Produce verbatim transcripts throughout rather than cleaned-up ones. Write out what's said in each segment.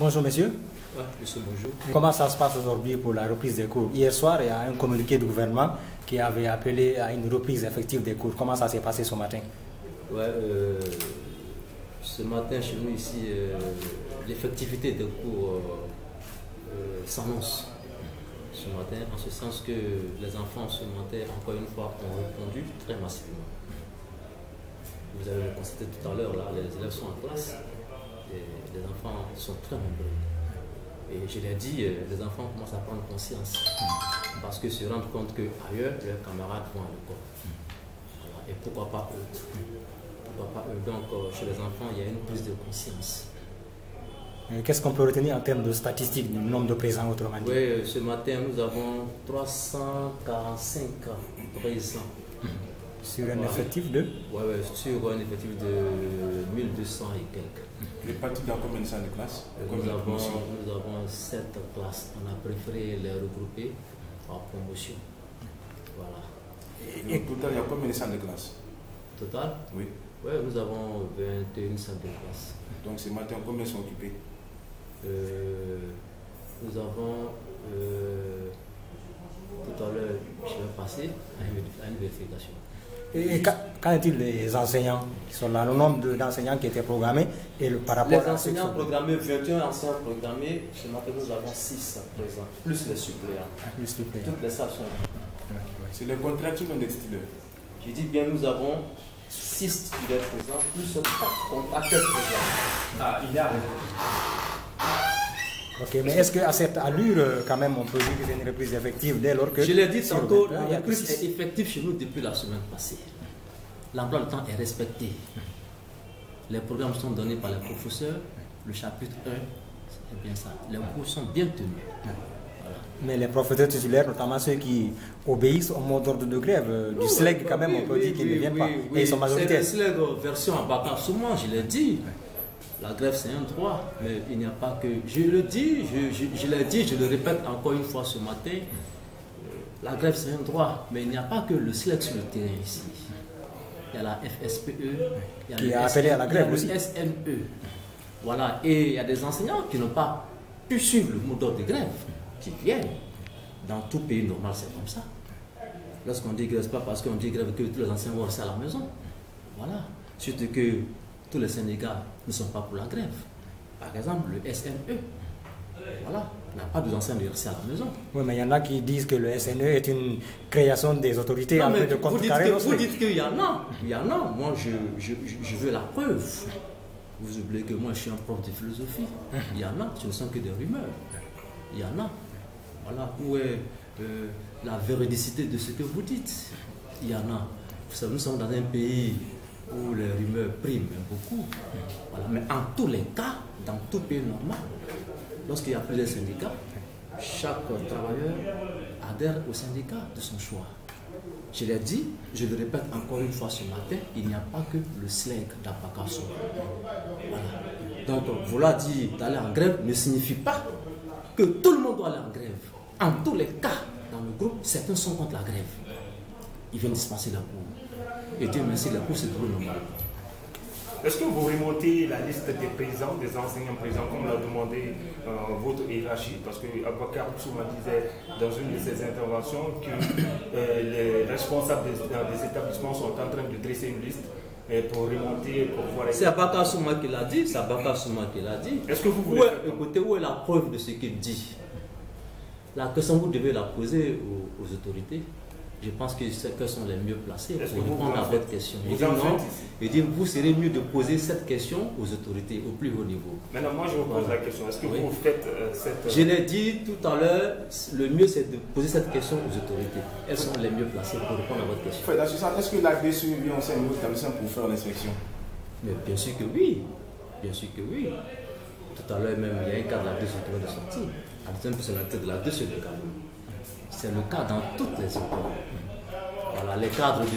Bonjour monsieur. Ouais, monsieur, bonjour. Comment ça se passe aujourd'hui pour la reprise des cours? Hier soir, il y a un communiqué du gouvernement qui avait appelé à une reprise effective des cours. Comment ça s'est passé ce matin? Ouais, euh, ce matin chez nous ici, euh, l'effectivité des cours euh, euh, s'annonce ce matin, en ce sens que les enfants ce matin, encore une fois, ont répondu très massivement. Vous avez constaté tout à l'heure, là, les élèves sont en classe et les enfants sont très nombreux. Et je l'ai dit, les enfants commencent à prendre conscience parce qu'ils se rendent compte qu'ailleurs, leurs camarades vont à l'école. Voilà. Et pourquoi pas eux? Pourquoi pas eux? Donc, chez les enfants, il y a une prise de conscience. Qu'est-ce qu'on peut retenir en termes de statistiques, du nombre de présents, autrement dit? Oui, ce matin, nous avons trois cent quarante-cinq présents. Sur un effectif de? Oui, ouais, sur un effectif de mille deux cents et quelques. Les parties dans combien de salles de classe? Nous avons, nous avons sept classes. On a préféré les regrouper en promotion. Voilà. Et au total, il y a combien de salles de classe? Total? Oui. Oui, nous avons vingt et une salles de classe. Donc ce matin, combien sont occupés? euh, Nous avons, euh, tout à l'heure, je vais passer à une, à une vérification. Et qu'en est-il des enseignants qui sont là, le nombre d'enseignants qui étaient programmés et le, par rapport les à enseignants programmés, vingt et un enseignants programmés, ce matin nous avons six présents, plus les suppléants. les suppléants. Toutes les salles sont là. C'est le contractuel ou des titulaires? Je dis bien, nous avons six titulaires présents, plus quatre contracteurs présents. Ah, il y a. Ok, mais est-ce qu'à cette allure, quand même, on peut dire que c'est une reprise effective dès lors que... Je l'ai dit tantôt, la il y a reprise que est effective chez nous depuis la semaine passée. L'emploi du temps est respecté. Les programmes sont donnés par les professeurs. Le chapitre un, c'est bien ça. Les cours sont bien tenus. Voilà. Mais les professeurs titulaires, notamment ceux qui obéissent au mot d'ordre de grève, euh, du S L E G quand même, oui, on peut oui, dire qu'ils oui, ne viennent oui, pas. oui. Et ils sont majoritaires. C'est le S L E G version en bacca souvent, je l'ai dit. La grève, c'est un droit, mais il n'y a pas que... Je le dis, je, je, je l'ai dit, je le répète encore une fois ce matin. La grève, c'est un droit, mais il n'y a pas que le S L E G sur le terrain ici. Il y a la F S P E, il y a qui le a appelé à la grève il y a aussi. le S M E. Voilà, et il y a des enseignants qui n'ont pas pu suivre le mot d'ordre de grève, qui viennent. Dans tout pays normal, c'est comme ça. Lorsqu'on dit grève, ce n'est pas parce qu'on dit grève que tous les enseignants vont rester à la maison. Voilà. Surtout que tous les syndicats ne sont pas pour la grève. Par exemple, le S N E, voilà, n'a pas besoin de rester à la maison. Oui, mais il y en a qui disent que le S N E est une création des autorités Non, en mais fait de vous dites contrecarrer. que- vous dites qu'il y en a. Il y en a. Moi, je, je, je veux la preuve. Vous oubliez que moi, je suis un prof de philosophie. Il y en a. Ce ne sont que des rumeurs. Il y en a. Voilà. Où est euh, la véridicité de ce que vous dites? Il y en a. Vous savez, nous sommes dans un pays où les rumeurs priment beaucoup. Voilà. Mais en tous les cas, dans tout pays normal, lorsqu'il y a plusieurs syndicats, chaque travailleur adhère au syndicat de son choix. Je l'ai dit, je le répète encore une fois ce matin, il n'y a pas que le S L E G d'Apakasso. Voilà. Donc, vouloir dire d'aller en grève ne signifie pas que tout le monde doit aller en grève. En tous les cas, dans le groupe, certains sont contre la grève. Ils viennent dispenser la cour. Et Dieu merci, la cour c'est tout normal. Est-ce que vous remontez la liste des présents, des enseignants présents, comme l'a demandé euh, votre hiérarchie? Parce que Aboubacar Souma disait dans une de ses interventions que euh, les responsables des, des établissements sont en train de dresser une liste euh, pour remonter, pour voir... C'est Aboubacar Souma qui l'a dit, c'est Aboubacar Souma qui l'a dit. Est-ce que vous voulez... Où est, écoutez, où est la preuve de ce qu'il dit? La question, vous devez la poser aux, aux autorités. Je pense que c'est qu'elles sont les mieux placées pour répondre à votre question. Il dit non, il dit vous serez mieux de poser cette question aux autorités au plus haut niveau. Maintenant, moi je vous pose la question. Est-ce que oui. vous faites euh, cette... Je l'ai dit tout à l'heure, le mieux c'est de poser cette question aux autorités. Elles sont les mieux placées pour répondre à votre question. Est-ce que la D S U vient au sein de notre établissement pour faire l'inspection? Mais bien sûr que oui. Bien sûr que oui. Tout à l'heure même, il y a un cas de la D S U qui vient de sortir. La deuxième personnalité de la D S U également. C'est le cas dans toutes les écoles. Voilà, les cadres de,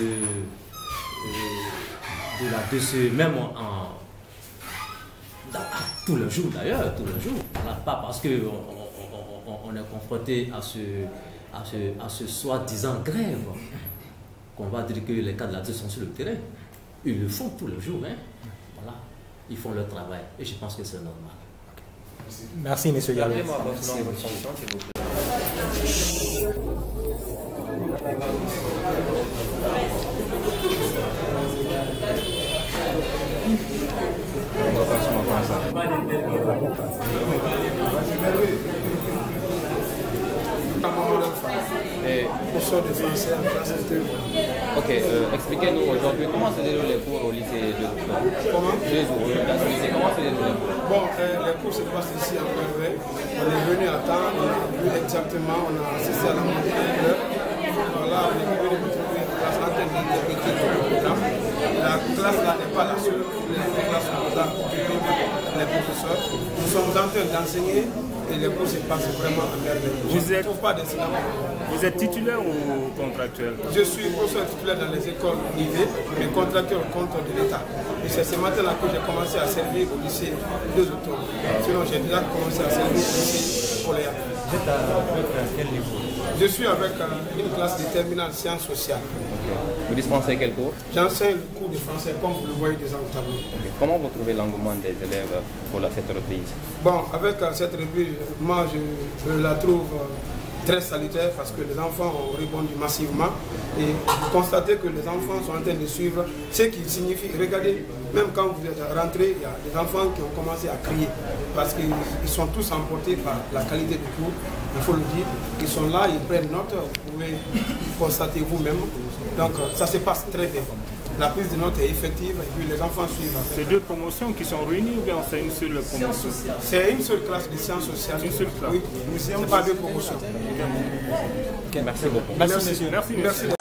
de, de la D S E, même en, dans, tous les jours d'ailleurs, tous les jours. Voilà, pas parce qu'on on, on, on est confronté à ce, à ce, à ce soi-disant grève qu'on va dire que les cadres de la D S E sont sur le terrain. Ils le font tous les jours. Hein. Voilà, ils font leur travail et je pense que c'est normal. Merci, monsieur Gallo. Rappelez-moi votre nom, votre fonction, s'il vous plaît. Et professeur de français en classe de Ok, euh, expliquez-nous aujourd'hui comment se déroulent les cours au lycée de Roubaix. Comment Deux jours, euh, dans ce lycée, comment se déroulent les cours? Bon, euh, les cours se passent ici en Merveille. On est venu à temps, on a vu exactement, on a assisté à la montée de l'heure. Voilà, on est venu de trouver une classe en train d'interpréter tout le programme. La classe là n'est pas la seule, les classes nous a occupé les professeurs. Nous sommes en train d'enseigner et les cours se passent vraiment en merveille. Vous Je ne êtes- trouve pas d'incident. Vous êtes titulaire ou contractuel? Je suis professeur titulaire dans les écoles privées, mais contracteur au compte de l'État. Et c'est ce matin-là que j'ai commencé à servir au lycée deux octobre. Sinon, j'ai déjà commencé à servir au lycée Poléa. Vous êtes à quel niveau? Je suis avec euh, une classe de terminale sciences sociales. Vous dispensez quel cours? J'enseigne le cours de français comme vous le voyez déjà au tableau. Comment vous trouvez l'engouement des élèves pour la, cette reprise? Bon, avec euh, cette reprise, moi je, je la trouve euh, très salutaire parce que les enfants ont répondu massivement et vous constatez que les enfants sont en train de suivre ce qui signifie, regardez, même quand vous êtes rentré, il y a des enfants qui ont commencé à crier parce qu'ils ils sont tous emportés par la qualité du cours, il faut le dire, ils sont là, ils prennent note, vous pouvez constater vous-même, donc euh, ça se passe très bien. La prise de notes est effective et puis les enfants suivent. C'est deux promotions qui sont réunies ou bien c'est une seule promotion? C'est une seule classe de sciences sociales. Une seule classe. Oui, c'est pas deux promotions. Merci beaucoup. Merci, monsieur. Merci, Merci. monsieur.